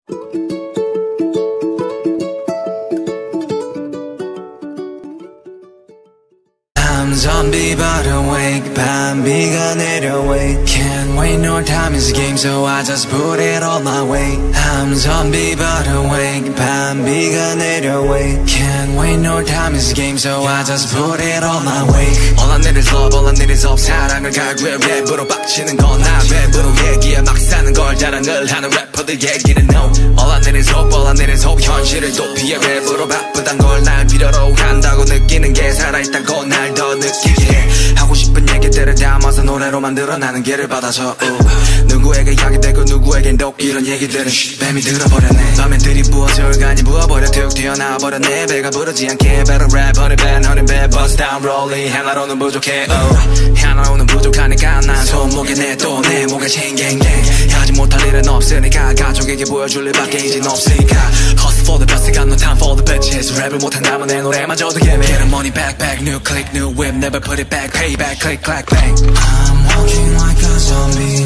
I'm zombie but awake, 밤비가 내려 wait. Can't wait, no time is a game, so I just put it all my way. I'm zombie but awake, 밤비가 내려 wait. Can't wait, no time is a game, so I just put it all my way. All I need is love, all I need is hope. 사랑을 갈구해 랩으로 빡치는 건 나 랩으로 얘기해 막 사는 걸 자랑 늘 하는 래퍼들 얘기는 no. All I need is hope, all I need is hope. 현실을 도피해 랩으로 바쁘단 걸 날 필요로 한다고 느끼는 게 살아있다고 날 더 느끼게 해. 하고 싶은 얘기들을 담아서 노래로 만들어 나는 길을 받아서 누구에게 이야기되고 누구에겐 독 이런 얘기들은 뱀이 들어버렸네. 밤에 들이부어져 얼간이 부어버려 툭 튀어나와버렸네. 배가 부르지 않게 better rap honey bad honey bad bust down rolling. 하나로는 부족해 하나로는 부족하니까 난 손목에 내 또 내 목에 챙갱갱. 하지 못할 일은 없으니까 가족에게 보여줄 일밖에 이젠 없으니까 Hustle for the best, got no time for the bitches. 랩을 못한다면 내 노래마저도 개미. Get the money back back, new click, new whip, never put it back, payback, click, clack, bang. I'm walking like a zombie.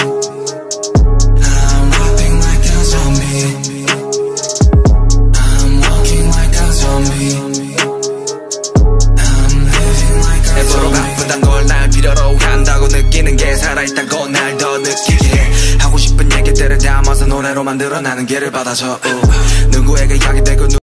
I'm rapping like a zombie. I'm walking like a zombie. I'm living like a zombie. 랩으로 바쁘단 걸 날 필요로 한다고 느끼는 게 살아있다고 날 더 느끼게 해. 하고 싶은 얘기들을 담아서 노래로 만들어 나는 길을 받아서 누구에게 이야기되고